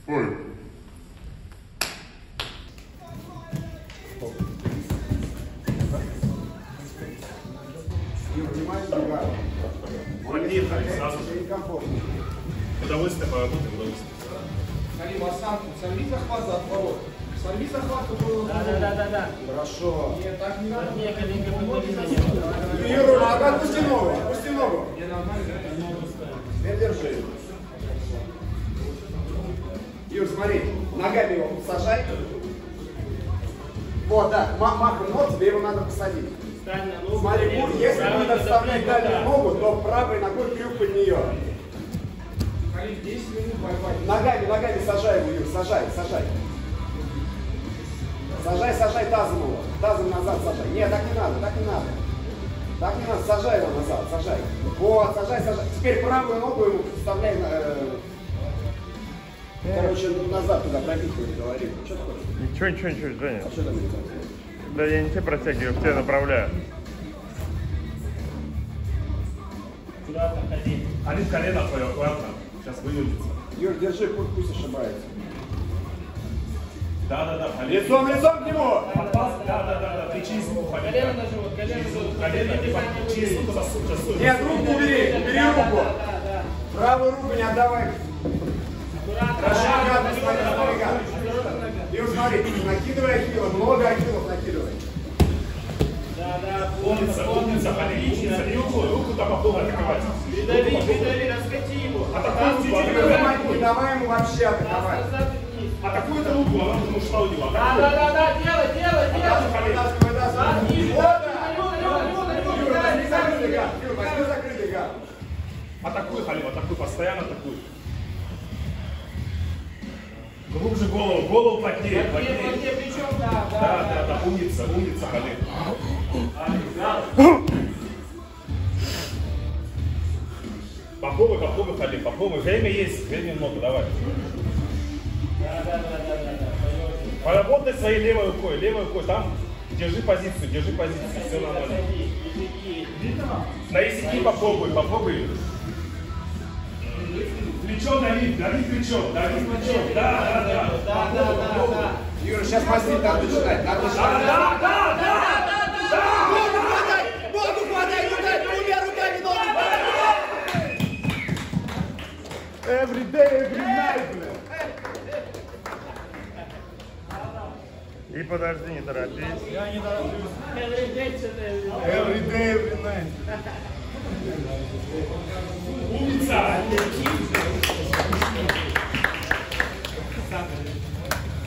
Ой. Поехали сразу же. Удовольствие поработать, удовольствие. Халим, осанку, сорви захват за отворот. Сорви захват, который... Да. Хорошо. Нет, так не надо. Юра, нога, отпусти ногу, отпусти ногу. Не нормально. Не держи. Юр, смотри, ногами его сажай. Вот, да, махом ног, тебе его надо посадить. Смотри, если надо вставлять дальнюю ногу, то правой ногой крюк под нее. Халим, 10 минут борьба. Ногами сажай его, Юр, сажай. Сажай тазом его. Тазом назад сажай. Нет, так не надо. Так не надо, сажай его назад, сажай. Вот, сажай. Теперь правую ногу ему вставляй, короче, назад туда пропихивай, говори. Что ты хочешь? Ничего, Женя. А что там делать? Да я не тебе протягиваю, в тебя направляю. Халим, колено твое, аккуратно. Сейчас вывернется. Юр, держи, пусть ошибается. Да, Халим. Лицом к нему! Попался? Да. Ты через руку, Халим. Колено на живот, колено Через руку засунь. Нет, руку убери руку. Да. Правую руку не отдавай. Аккуратно, смотри. Юр, смотри, накидывай ахиллов, много ахиллов накидывай. Да. Умница, Халим, умница. И руку там попробуй атаковать. Придави, раскати его. Атакуй, Не давай ему вообще атаковать. Назад и вниз. атакуй эту руку, она потому что у него. Да, делай. Закрытый гад. Атакуй, Халим, атакуй, постоянно атакуй. Глубже голову плотнее. Плотнее плечом, да. Да, умница, Халим. Попробуй, Халим, попробуй. Время есть, времени много, давай. Да. Поработай своей левой рукой, там держи позицию, все нормально. На языке попробуй. Плечом дави плечом. Да. Юра, сейчас маслить надо начинать. Ногу хватай, двумя руками ногу хватай. Every day, every night, бля. И подожди, не торопись. Я не тороплюсь. Every Every day, every night. Умница!